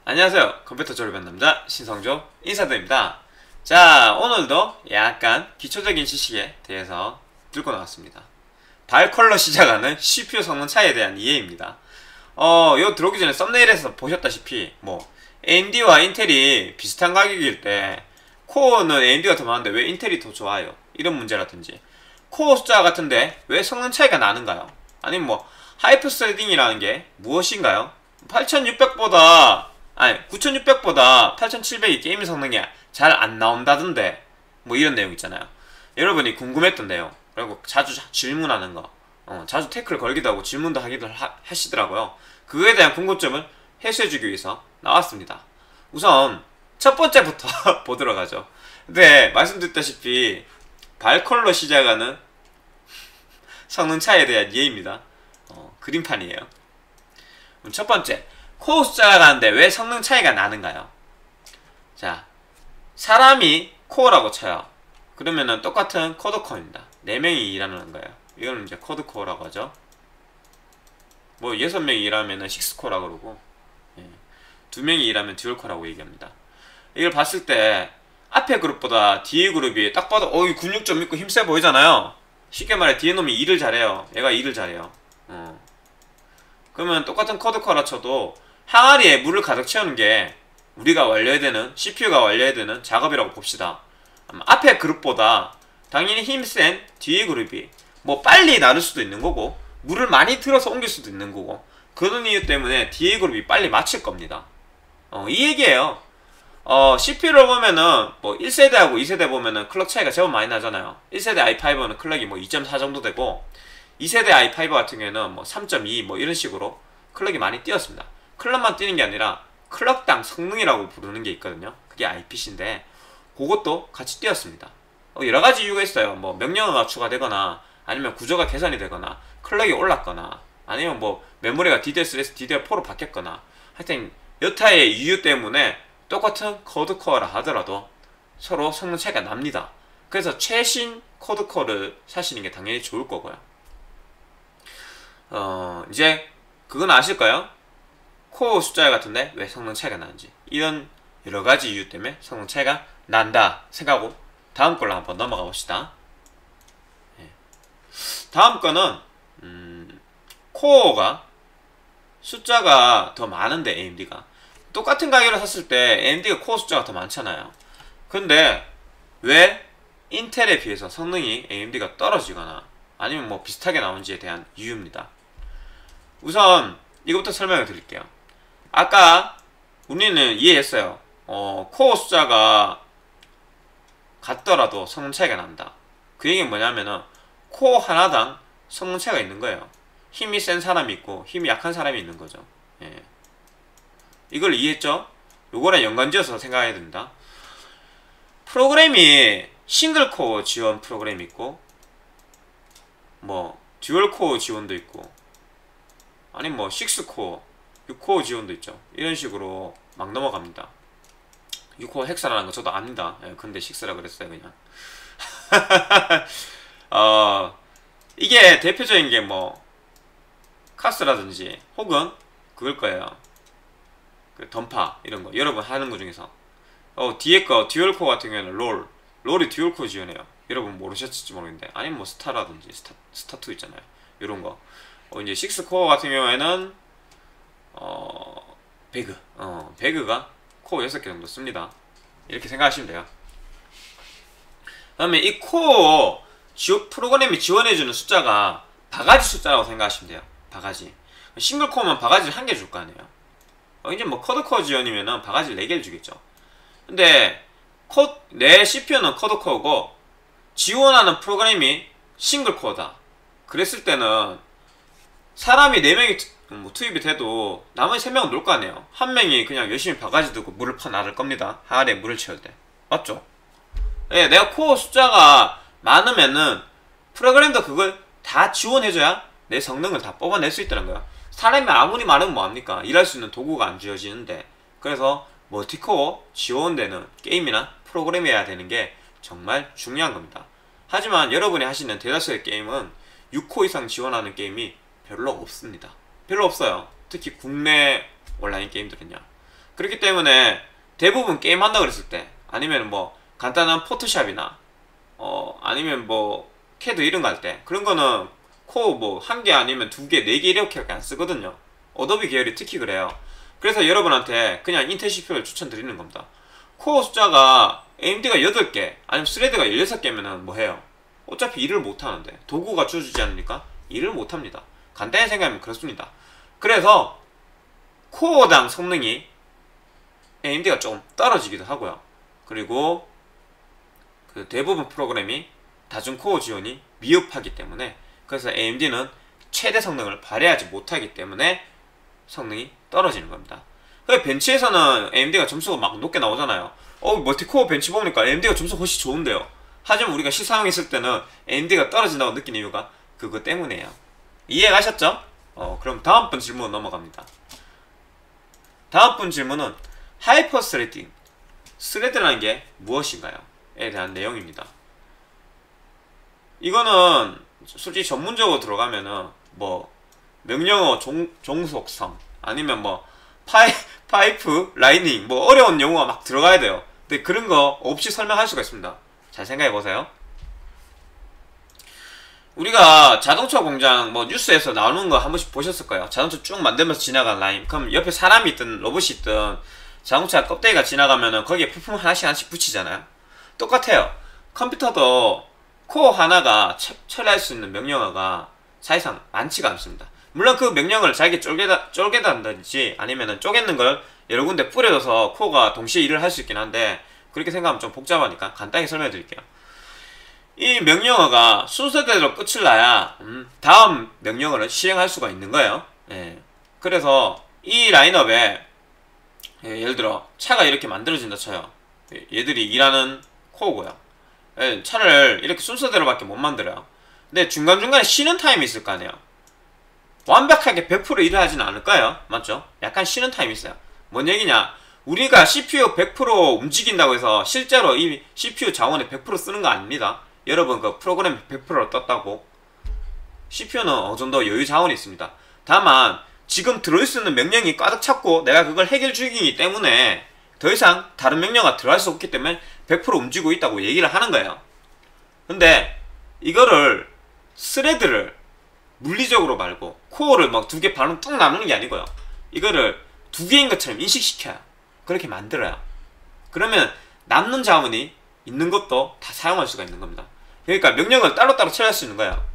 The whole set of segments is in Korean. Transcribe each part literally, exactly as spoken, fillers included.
안녕하세요. 컴퓨터 졸업한 남자 신성조 인사드립니다. 자, 오늘도 약간 기초적인 지식에 대해서 들고 나왔습니다. 바이컬러 시작하는 씨피유 성능 차이에 대한 이해입니다. 어, 이거 들어오기 전에 썸네일에서 보셨다시피 뭐 에이엠디와 인텔이 비슷한 가격일 때 코어는 에이엠디가 더 많은데 왜 인텔이 더 좋아요? 이런 문제라든지 코어 숫자 같은데 왜 성능 차이가 나는가요? 아니면 뭐 하이퍼 스레딩이라는 게 무엇인가요? 팔천육백보다 아니 구천육백보다 팔천칠백이 게임 성능이 잘 안 나온다던데 뭐 이런 내용 있잖아요. 여러분이 궁금했던 내용, 그리고 자주 질문하는 거, 어, 자주 태클 걸기도 하고 질문도 하기도 하, 하시더라고요. 그거에 대한 궁금점을 해소해주기 위해서 나왔습니다. 우선 첫 번째부터 보도록 하죠. 근데 말씀드렸다시피 바이컬러 시작하는 성능 차이에 대한 이해입니다. 어, 그림판이에요. 첫 번째, 코어 숫자가 가는데 왜 성능 차이가 나는가요? 자, 사람이 코어라고 쳐요. 그러면은 똑같은 코드코어입니다. 네 명이 일하는 거예요. 이거는 이제 코드코어라고 하죠. 뭐 여섯 명이 일하면은 식스코어라고 그러고, 예. 두 명이 일하면 듀얼코어라고 얘기합니다. 이걸 봤을 때 앞에 그룹보다 뒤에 그룹이 딱 봐도 어이 근육 좀 있고 힘세 보이잖아요. 쉽게 말해 뒤에 놈이 일을 잘해요. 얘가 일을 잘해요. 어. 그러면 똑같은 코드코어라 쳐도 항아리에 물을 가득 채우는 게 우리가 완료해야 되는, 씨피유가 완료해야 되는 작업이라고 봅시다. 앞에 그룹보다 당연히 힘센 뒤에 그룹이 뭐 빨리 나눌 수도 있는 거고 물을 많이 들어서 옮길 수도 있는 거고 그런 이유 때문에 뒤에 그룹이 빨리 마칠 겁니다. 어, 이 얘기예요. 어, 씨피유를 보면은 뭐 일 세대하고 이 세대 보면은 클럭 차이가 제법 많이 나잖아요. 일 세대 아이 파이브는 클럭이 뭐 이 점 사 정도 되고 이 세대 아이 파이브 같은 경우에는 뭐 삼 점 이 뭐 이런 식으로 클럭이 많이 뛰었습니다. 클럭만 뛰는 게 아니라 클럭당 성능이라고 부르는 게 있거든요. 그게 아이피씨인데 그것도 같이 뛰었습니다. 어, 여러가지 이유가 있어요. 뭐 명령어가 추가되거나 아니면 구조가 개선이 되거나 클럭이 올랐거나 아니면 뭐 메모리가 디디알쓰리에서 디디알포로 바뀌었거나 하여튼 여타의 이유 때문에 똑같은 코드코어라 하더라도 서로 성능 차이가 납니다. 그래서 최신 코드코어를 사시는 게 당연히 좋을 거고요. 어, 이제 그건 아실까요? 코어 숫자 같은데 왜 성능 차이가 나는지, 이런 여러가지 이유 때문에 성능 차이가 난다 생각하고 다음 걸로 한번 넘어가 봅시다. 예. 다음 거는 음, 코어가 숫자가 더 많은데 에이엠디가 똑같은 가격을 샀을 때 에이엠디가 코어 숫자가 더 많잖아요. 근데 왜 인텔에 비해서 성능이 에이엠디가 떨어지거나 아니면 뭐 비슷하게 나온지에 대한 이유입니다. 우선 이것부터 설명을 드릴게요. 아까 우리는 이해했어요. 어, 코어 숫자가 같더라도 성능 차이가 난다. 그 얘기는 뭐냐면은 코어 하나당 성능 차이가 있는 거예요. 힘이 센 사람이 있고 힘이 약한 사람이 있는 거죠. 예. 이걸 이해했죠? 요거랑 연관지어서 생각해야 됩니다. 프로그램이 싱글 코어 지원 프로그램이 있고 뭐 듀얼 코어 지원도 있고 아니면 뭐 육 코어, 육 코어 지원도 있죠. 이런 식으로 막 넘어갑니다. 육 코어 헥사라는 거 저도 압니다. 예, 근데 육라 그랬어요 그냥. 어, 이게 대표적인 게 뭐 카스라든지 혹은 그걸 거예요. 그 던파 이런 거 여러분 하는 거 중에서 어, 뒤에 거 듀얼 코어 같은 경우에는 롤 롤이 듀얼 코어 지원해요. 여러분 모르셨을지 모르겠는데 아니면 뭐 스타라든지 스타 스타투 있잖아요. 이런 거. 어, 이제 육 코어 같은 경우에는 어, 배그 어, 배그가 코어 여섯 개 정도 씁니다. 이렇게 생각하시면 돼요. 그 다음에 이 코어 지원, 프로그램이 지원해주는 숫자가 바가지 숫자라고 생각하시면 돼요. 바가지. 싱글 코어면 바가지를 한 개 줄 거 아니에요. 어, 이제 뭐 쿼드코어 지원이면은 바가지를 네 개를 주겠죠. 근데 코, 내 씨피유는 쿼드코어고 지원하는 프로그램이 싱글 코어다. 그랬을 때는 사람이 네 명이 뭐 투입이 돼도 나머지 세 명은 놀 거 아니에요. 한 명이 그냥 열심히 바가지 들고 물을 퍼 나를 겁니다. 항아리에 물을 채울 때. 맞죠? 예, 내가 코어 숫자가 많으면은 프로그램도 그걸 다 지원해줘야 내 성능을 다 뽑아낼 수 있다는 거야. 사람이 아무리 많으면 뭐합니까? 일할 수 있는 도구가 안 주어지는데. 그래서 멀티코어 지원되는 게임이나 프로그램이어야 되는 게 정말 중요한 겁니다. 하지만 여러분이 하시는 대다수의 게임은 육 코어 이상 지원하는 게임이 별로 없습니다. 별로 없어요. 특히 국내 온라인 게임들은요. 그렇기 때문에 대부분 게임 한다 그랬을 때, 아니면 뭐 간단한 포토샵이나 어 아니면 뭐 캐드 이런 거 할 때, 그런 거는 코어 뭐 한 개 아니면 두 개, 네 개 이렇게밖에 안 쓰거든요. 어도비 계열이 특히 그래요. 그래서 여러분한테 그냥 인텔 씨피유를 추천드리는 겁니다. 코어 숫자가 에이엠디가 여덟 개 아니면 스레드가 열여섯 개면은 뭐 해요? 어차피 일을 못 하는데 도구가 주어주지 않으니까 일을 못 합니다. 간단히 생각하면 그렇습니다. 그래서 코어당 성능이 에이엠디가 조금 떨어지기도 하고요. 그리고 그 대부분 프로그램이 다중 코어 지원이 미흡하기 때문에, 그래서 에이엠디는 최대 성능을 발휘하지 못하기 때문에 성능이 떨어지는 겁니다. 벤치에서는 에이엠디가 점수가 막 높게 나오잖아요. 어, 멀티코어 벤치 보니까 에이엠디가 점수가 훨씬 좋은데요. 하지만 우리가 실사용했을 때는 에이엠디가 떨어진다고 느낀 이유가 그거 때문이에요. 이해가셨죠? 어, 그럼 다음번 질문 넘어갑니다. 다음번 질문은 하이퍼 스레딩, 스레드라는 게 무엇인가요? 에 대한 내용입니다. 이거는 솔직히 전문적으로 들어가면은 뭐 명령어 종, 종속성 아니면 뭐 파이, 파이프 라이닝 뭐 어려운 용어가 막 들어가야 돼요. 근데 그런 거 없이 설명할 수가 있습니다. 잘 생각해 보세요. 우리가 자동차 공장 뭐 뉴스에서 나오는 거 한 번씩 보셨을 거예요. 자동차 쭉 만들면서 지나간 라인. 그럼 옆에 사람이 있든 로봇이 있든 자동차 껍데기가 지나가면은 거기에 부품 하나씩 하나씩 붙이잖아요. 똑같아요. 컴퓨터도 코어 하나가 처, 처리할 수 있는 명령어가 사실상 많지가 않습니다. 물론 그 명령어를 잘게 쪼개다, 쪼개단든지 아니면은 쪼개는 걸 여러 군데 뿌려줘서 코어가 동시에 일을 할 수 있긴 한데, 그렇게 생각하면 좀 복잡하니까 간단히 설명해 드릴게요. 이 명령어가 순서대로 끝을 나야 음, 다음 명령어를 실행할 수가 있는 거예요. 예. 그래서 이 라인업에 예, 예를 들어 차가 이렇게 만들어진다 쳐요. 얘들이 일하는 코어고요. 예, 차를 이렇게 순서대로밖에 못 만들어요. 근데 중간중간에 쉬는 타임이 있을 거 아니에요. 완벽하게 백 퍼센트 일을 하지는 않을 거예요. 맞죠? 약간 쉬는 타임이 있어요. 뭔 얘기냐? 우리가 씨피유 백 퍼센트 움직인다고 해서 실제로 이 씨피유 자원을 백 퍼센트 쓰는 거 아닙니다. 여러분 그 프로그램 백 퍼센트 떴다고 씨피유는 어느 정도 여유 자원이 있습니다. 다만 지금 들어있는 명령이 가득 찼고 내가 그걸 해결 중이기 때문에 더 이상 다른 명령어가 들어갈 수 없기 때문에 백 퍼센트 움직이고 있다고 얘기를 하는 거예요. 근데 이거를 스레드를 물리적으로 말고 코어를 막 두 개 반으로 뚝 나누는 게 아니고요. 이거를 두 개인 것처럼 인식시켜요. 그렇게 만들어요. 그러면 남는 자원이 있는 것도 다 사용할 수가 있는 겁니다. 그러니까 명령을 따로따로 처리할 수 있는 거예요.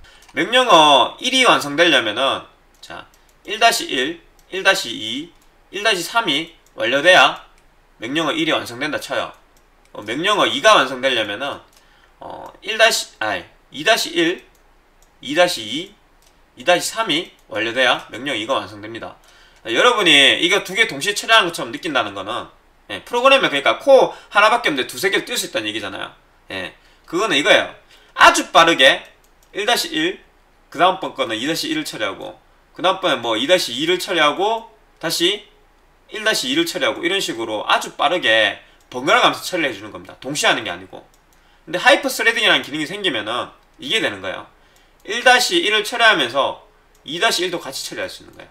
명령어 일이 완성되려면은 자 일 일, 일 이, 일 삼이 완료돼야 명령어 일이 완성된다 쳐요. 어, 명령어 이가 완성되려면은 어, 일 아니 이 일, 이 이, 이 삼이 완료돼야 명령어 이가 완성됩니다. 아, 여러분이 이거 두 개 동시에 처리하는 것처럼 느낀다는 거는 예, 프로그램에 그러니까 코어 하나밖에 없는데 두세 개를 띄울 수 있다는 얘기잖아요. 예, 그거는 이거예요. 아주 빠르게 일 일, 그 다음번 거는 이 일을 처리하고 그 다음번에 뭐 이 이를 처리하고 다시 일 이를 처리하고 이런 식으로 아주 빠르게 번갈아 가면서 처리를 해주는 겁니다. 동시에 하는 게 아니고. 근데 하이퍼 스레딩이라는 기능이 생기면은 이게 되는 거예요. 일 일을 처리하면서 이 일도 같이 처리할 수 있는 거예요.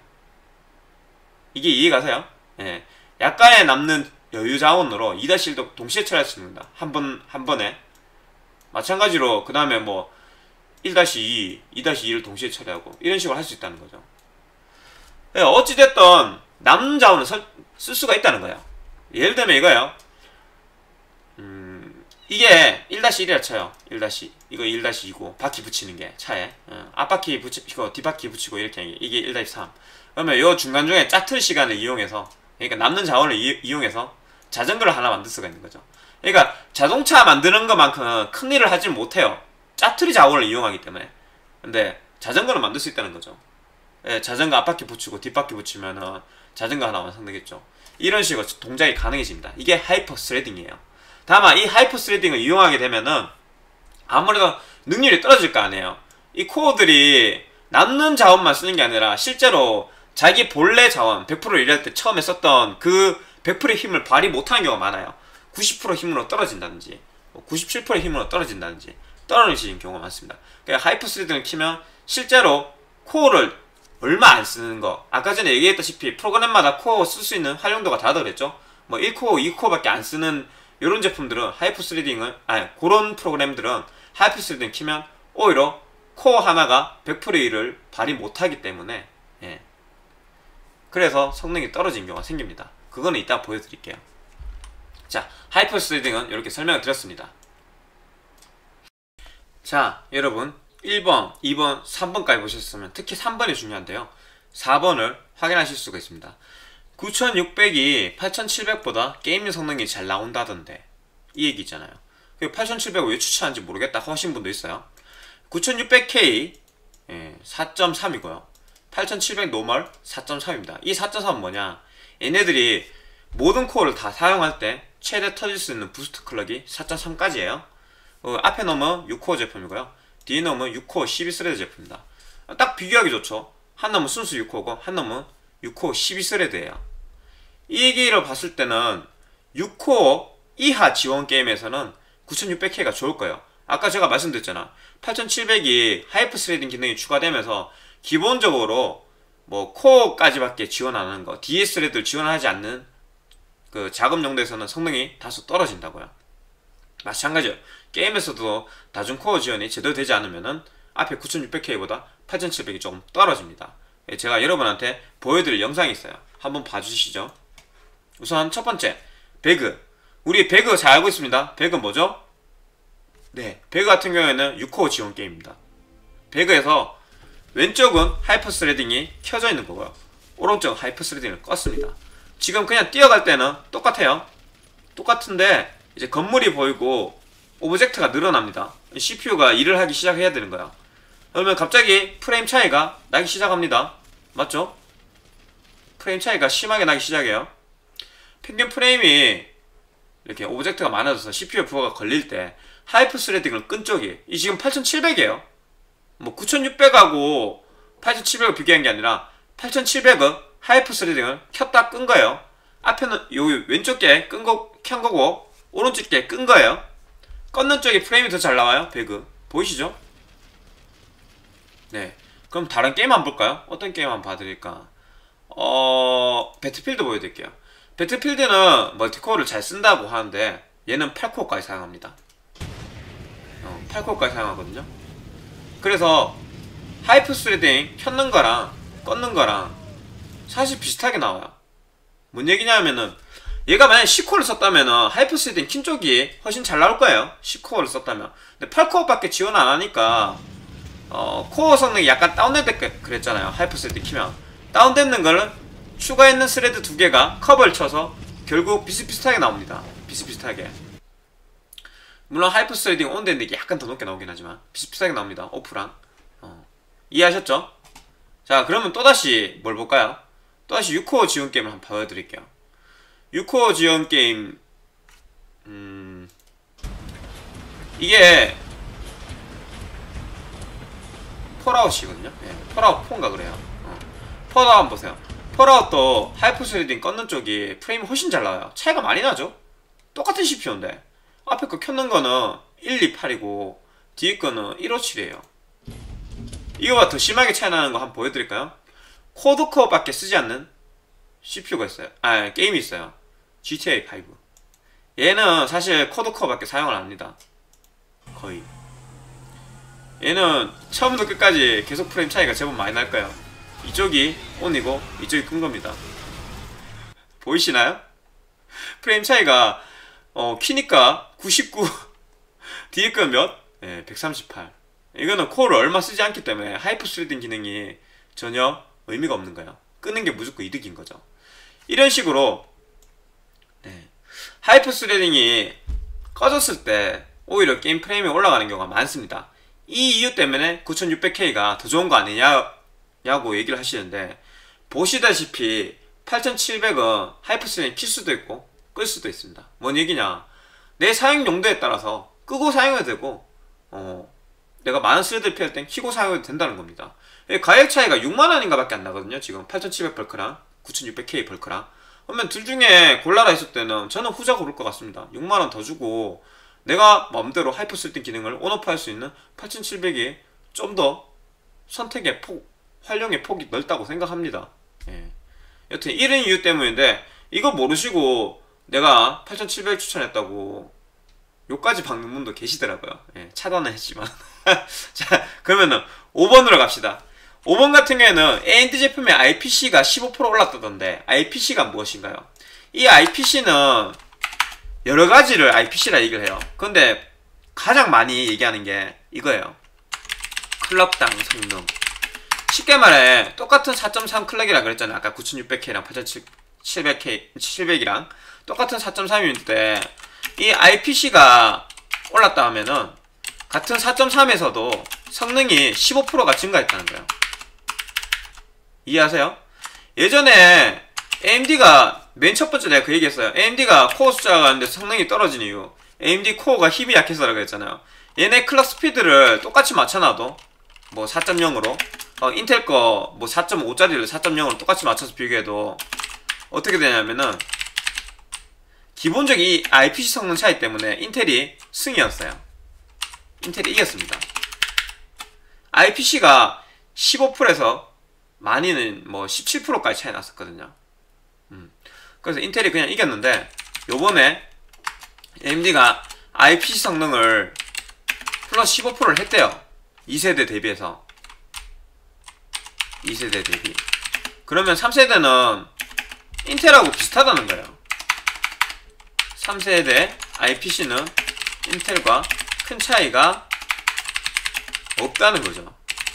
이게 이해가세요? 예. 약간의 남는 여유 자원으로 이 일도 동시에 처리할 수 있는 겁니다. 한 번, 한 번에. 마찬가지로, 그 다음에 뭐, 일 이, 이 이를 동시에 처리하고, 이런 식으로 할 수 있다는 거죠. 예, 어찌됐든, 남는 자원을 설, 쓸 수가 있다는 거예요. 예를 들면 이거예요. 음, 이게 일 일이라 쳐요. 일 이거 일 이고, 바퀴 붙이는 게, 차에. 어, 앞바퀴 붙이고, 뒷바퀴 붙이고, 이렇게 하는 게, 이게 일 삼. 그러면 요 중간중에 짜투리 시간을 이용해서, 그러니까 남는 자원을 이, 이용해서 자전거를 하나 만들 수가 있는 거죠. 그러니까 자동차 만드는 것만큼 큰 일을 하지 못해요. 짜투리 자원을 이용하기 때문에. 근데 자전거를 만들 수 있다는 거죠. 예, 자전거 앞바퀴 붙이고 뒷바퀴 붙이면은 자전거 하나 완성되겠죠. 이런 식으로 동작이 가능해집니다. 이게 하이퍼 스레딩이에요. 다만 이 하이퍼 스레딩을 이용하게 되면은 아무래도 능률이 떨어질 거 아니에요. 이 코어들이 남는 자원만 쓰는 게 아니라 실제로 자기 본래 자원 백 퍼센트 일할 때 처음에 썼던 그 백 퍼센트의 힘을 발휘 못하는 경우가 많아요. 구십 퍼센트 힘으로 떨어진다든지 구십칠 퍼센트 힘으로 떨어진다든지 떨어지는 경우가 많습니다. 그러니까 하이퍼 스레딩을 키면 실제로 코어를 얼마 안 쓰는 거. 아까 전에 얘기했다시피 프로그램마다 코어 쓸 수 있는 활용도가 다르다 그랬죠. 뭐 일 코어, 이 코어밖에 안 쓰는 요런 제품들은 하이퍼 스레딩을, 아니 그런 프로그램들은 하이퍼 스레딩 키면 오히려 코어 하나가 백 퍼센트 일을 발휘 못하기 때문에, 예. 그래서 성능이 떨어진 경우가 생깁니다. 그거는 이따 보여드릴게요. 자, 하이퍼 스레딩은 이렇게 설명을 드렸습니다. 자, 여러분 일 번, 이 번, 삼 번까지 보셨으면 특히 삼 번이 중요한데요. 사 번을 확인하실 수가 있습니다. 구천육백이 팔천칠백보다 게임용 성능이 잘 나온다던데 이 얘기 있잖아요. 팔천칠백을 왜 추천하는지 모르겠다 하신 분도 있어요. 구천육백 케이 사 점 삼이고요 팔천칠백 노멀 사 점 삼입니다 이 사 점 삼은 뭐냐, 얘네들이 모든 코어를 다 사용할 때 최대 터질 수 있는 부스트 클럭이 사 점 삼까지예요 어, 앞에 놈은 육 코어 제품이고요, 뒤에 놈은 육 코어 십이 스레드 제품입니다. 딱 비교하기 좋죠. 한 놈은 순수 육 코어고 한 놈은 육 코어 십이 스레드예요 이 얘기를 봤을 때는 육 코어 이하 지원 게임에서는 구천육백 케이가 좋을 거예요. 아까 제가 말씀드렸잖아. 팔천칠백이 하이퍼 스레딩 기능이 추가되면서 기본적으로 뭐 코어까지밖에 지원 안 하는 거, 디에스 스레드를 지원하지 않는 그 작업 용도에서는 성능이 다소 떨어진다고요. 마찬가지예요. 게임에서도 다중 코어 지원이 제대로 되지 않으면은 앞에 구천육백 케이보다 팔천칠백이 조금 떨어집니다. 제가 여러분한테 보여드릴 영상이 있어요. 한번 봐주시죠. 우선 첫 번째, 배그. 우리 배그 잘 알고 있습니다. 배그 뭐죠? 네, 배그 같은 경우에는 육 코어 지원 게임입니다. 배그에서 왼쪽은 하이퍼 스레딩이 켜져 있는 거고요, 오른쪽은 하이퍼 스레딩을 껐습니다. 지금 그냥 뛰어갈 때는 똑같아요. 똑같은데 이제 건물이 보이고 오브젝트가 늘어납니다. 씨피유가 일을 하기 시작해야 되는 거야. 그러면 갑자기 프레임 차이가 나기 시작합니다. 맞죠? 프레임 차이가 심하게 나기 시작해요. 평균 프레임이 이렇게 오브젝트가 많아져서 씨피유 부하가 걸릴 때 하이퍼 스레딩을 끈 쪽이, 이 지금 팔천칠백이에요 뭐 구천육백하고 팔천칠백을 비교한 게 아니라 팔천칠백은 하이퍼 스레딩을 켰다 끈 거예요. 앞에는 요 왼쪽 게 끈 거, 켠 거고 오른쪽 게 끈 거예요. 껐는 쪽이 프레임이 더 잘 나와요. 배그 보이시죠? 네, 그럼 다른 게임 한번 볼까요? 어떤 게임 한번 봐드릴까? 어... 배틀필드 보여드릴게요. 배틀필드는 멀티코어를 잘 쓴다고 하는데 얘는 팔 코어까지 사용합니다. 어, 팔 코어까지 사용하거든요. 그래서 하이퍼 스레딩 켰는 거랑 껐는 거랑 사실 비슷하게 나와요. 뭔 얘기냐면은 얘가 만약에 십 코어를 썼다면은 하이퍼 스레딩 킨 쪽이 훨씬 잘 나올 거예요. 십 코어를 썼다면. 근데 팔 코어밖에 지원 안 하니까 어, 코어 성능이 약간 다운될 때 그랬잖아요. 하이퍼 스레딩 키면 다운되는 거를 추가했는 스레드 두 개가 커버를 쳐서 결국 비슷비슷하게 나옵니다. 비슷비슷하게. 물론 하이퍼 스레딩 온 되는데 약간 더 높게 나오긴 하지만 비슷비슷하게 나옵니다. 오프랑. 어. 이해하셨죠? 자, 그러면 또다시 뭘 볼까요? 또다시 육 코어 지원 게임을 한번 보여드릴게요. 육 코어 지원 게임, 음... 이게 폴아웃이거든요. 네, 폴아웃 사인가 그래요. 어. 폴아웃 한번 보세요. 폴아웃도 하이퍼 스레딩 껐는 쪽이 프레임이 훨씬 잘 나와요. 차이가 많이 나죠? 똑같은 씨피유인데 앞에 거 켰는 거는 백이십팔이고 뒤에 거는 백오십칠이에요 이거보다 더 심하게 차이 나는 거 한번 보여드릴까요? 코드코어 밖에 쓰지 않는 씨피유가 있어요. 아, 게임이 있어요. 지티에이 오. 얘는 사실 코드코어 밖에 사용을 안 합니다. 거의. 얘는 처음부터 끝까지 계속 프레임 차이가 제법 많이 날 거예요. 이쪽이 온이고 이쪽이 끈 겁니다. 보이시나요? 프레임 차이가 어, 키니까 구십구, 뒤에 건 몇? 네, 백삼십팔. 이거는 코어를 얼마 쓰지 않기 때문에 하이퍼 스레딩 기능이 전혀 의미가 없는 거예요. 끄는 게 무조건 이득인 거죠. 이런 식으로 네, 하이퍼 스레딩이 꺼졌을 때 오히려 게임 프레임이 올라가는 경우가 많습니다. 이 이유 때문에 구천육백 케이가 더 좋은 거 아니냐고 얘기를 하시는데, 보시다시피 팔천칠백은 하이퍼 스레딩 킬 수도 있고 끌 수도 있습니다. 뭔 얘기냐, 내 사용 용도에 따라서 끄고 사용해도 되고 어, 내가 많은 스레드를 피할 땐 키고 사용해도 된다는 겁니다. 가격 차이가 육만 원인가 밖에 안 나거든요. 지금 팔천칠백 벌크랑 구천육백 케이 벌크랑. 그러면 둘 중에 골라라 했을 때는 저는 후자 고를 것 같습니다. 육만 원 더 주고 내가 마음대로 하이퍼 스레딩 기능을 온오프 할 수 있는 팔천칠백이 좀 더 선택의 폭, 활용의 폭이 넓다고 생각합니다. 예. 여튼 이런 이유 때문인데 이거 모르시고 내가 팔천칠백 추천했다고 요까지 박는 분도 계시더라고요. 예, 차단은 했지만. 자, 그러면은 오 번으로 갑시다. 오 번 같은 경우에는 에이엠디 제품의 아이피씨가 십오 퍼센트 올랐다던데 아이피씨가 무엇인가요? 이 아이피씨는 여러 가지를 아이피씨라 얘기를 해요. 근데 가장 많이 얘기하는 게 이거예요. 클럭당 성능. 쉽게 말해 똑같은 사 점 삼 클럭이라 그랬잖아요. 아까 구천육백 케이랑 팔천칠백 케이, 칠백이랑 똑같은 사 점 삼인데 이 아이피씨가 올랐다 하면은 같은 사 점 삼에서도 성능이 십오 퍼센트가 증가했다는 거예요. 이해하세요? 예전에 에이엠디가 맨 첫 번째 내가 그 얘기했어요. 에이엠디가 코어 숫자가 가는데 성능이 떨어진 이유, 에이엠디 코어가 힘이 약해서라고 그랬잖아요. 얘네 클럭 스피드를 똑같이 맞춰놔도 뭐 사 점 영으로 어, 인텔 거 뭐 사 점 오짜리를 사 점 영으로 똑같이 맞춰서 비교해도 어떻게 되냐면은 기본적인 이 아이피씨 성능 차이 때문에 인텔이 승이었어요. 인텔이 이겼습니다. 아이피씨가 십오 퍼센트에서 많이는 뭐 십칠 퍼센트까지 차이 났었거든요. 음. 그래서 인텔이 그냥 이겼는데 요번에 에이엠디가 아이피씨 성능을 플러스 십오 퍼센트를 했대요. 이 세대 대비해서. 이 세대 대비. 그러면 삼 세대는 인텔하고 비슷하다는 거예요. 삼 세대 아이피씨는 인텔과 큰 차이가 없다는 거죠.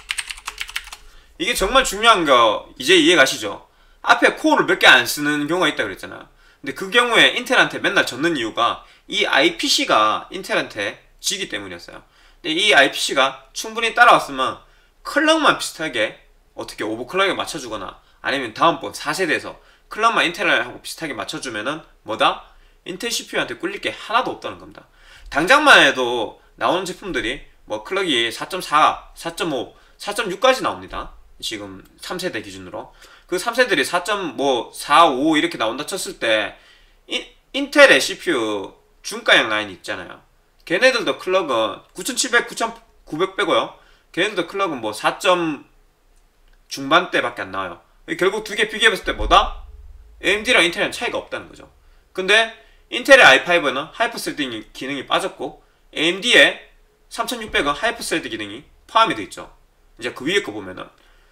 이게 정말 중요한 거 이제 이해 가시죠? 앞에 코어를 몇 개 안 쓰는 경우가 있다 그랬잖아요. 근데 그 경우에 인텔한테 맨날 졌는 이유가 이 아이피씨가 인텔한테 지기 때문이었어요. 근데 이 아이피씨가 충분히 따라왔으면 클럭만 비슷하게 어떻게 오버클럭에 맞춰주거나 아니면 다음번 사 세대에서 클럭만 인텔하고 비슷하게 맞춰주면은 뭐다? 인텔 씨피유한테 꿀릴 게 하나도 없다는 겁니다. 당장만 해도 나오는 제품들이 뭐 클럭이 사 점 사, 사 점 오, 사 점 육까지 나옵니다. 지금 삼 세대 기준으로. 그 삼 세대들이 사 점 사, 오 이렇게 나온다 쳤을 때 인, 인텔의 씨피유 중가형 라인이 있잖아요. 걔네들도 클럭은 구천칠백, 구천구백 빼고요. 걔네들도 클럭은 뭐 사 점 중반대밖에 안 나와요. 결국 두 개 비교해봤을 때 뭐다? 에이엠디랑 인텔이랑 차이가 없다는 거죠. 근데 인텔의 아이 파이브는 하이퍼스레드 기능이 빠졌고 에이엠디의 삼천육백은 하이퍼스레드 기능이 포함이 되어 있죠. 이제 그 위에 거 보면은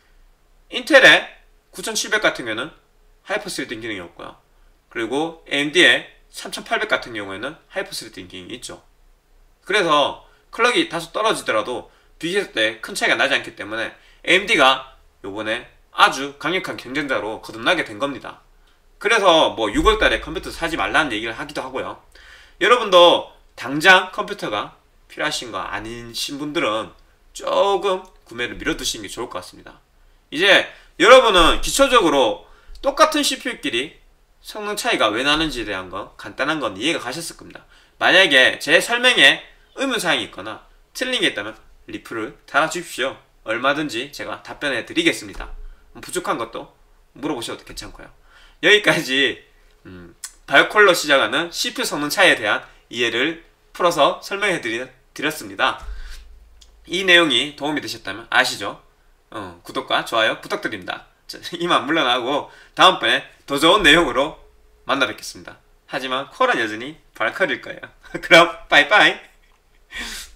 인텔의 구천칠백 같은 경우는 하이퍼스레드 기능이 없고요. 그리고 에이엠디의 삼천팔백 같은 경우에는 하이퍼스레드 기능이 있죠. 그래서 클럭이 다소 떨어지더라도 비교했을 때 큰 차이가 나지 않기 때문에 에이엠디가 요번에 아주 강력한 경쟁자로 거듭나게 된 겁니다. 그래서 뭐 유월달에 컴퓨터 사지 말라는 얘기를 하기도 하고요. 여러분도 당장 컴퓨터가 필요하신 거 아니신 분들은 조금 구매를 미뤄두시는 게 좋을 것 같습니다. 이제 여러분은 기초적으로 똑같은 씨피유끼리 성능 차이가 왜 나는지에 대한 거 간단한 건 이해가 가셨을 겁니다. 만약에 제 설명에 의문사항이 있거나 틀린 게 있다면 리플을 달아주십시오. 얼마든지 제가 답변해 드리겠습니다. 부족한 것도 물어보셔도 괜찮고요. 여기까지 음, 바이오컬러 시작하는 씨피유 성능 차이에 대한 이해를 풀어서 설명해 드리, 드렸습니다. 이 내용이 도움이 되셨다면 아시죠? 어, 구독과 좋아요 부탁드립니다. 자, 이만 물러나고 다음번에 더 좋은 내용으로 만나 뵙겠습니다. 하지만 콜은 여전히 바이오컬일 거예요. 그럼 빠이빠이.